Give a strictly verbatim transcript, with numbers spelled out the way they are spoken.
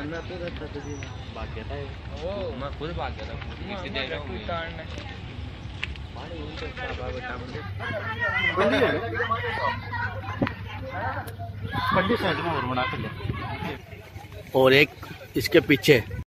वरना तो रहता तो जी भाग गया था वो, मैं खुद भाग गया था इसी देर में कोई कारण नहीं पानी उनके साथ बेटा मुझे पंडित साइड में और बना के ले और एक इसके पीछे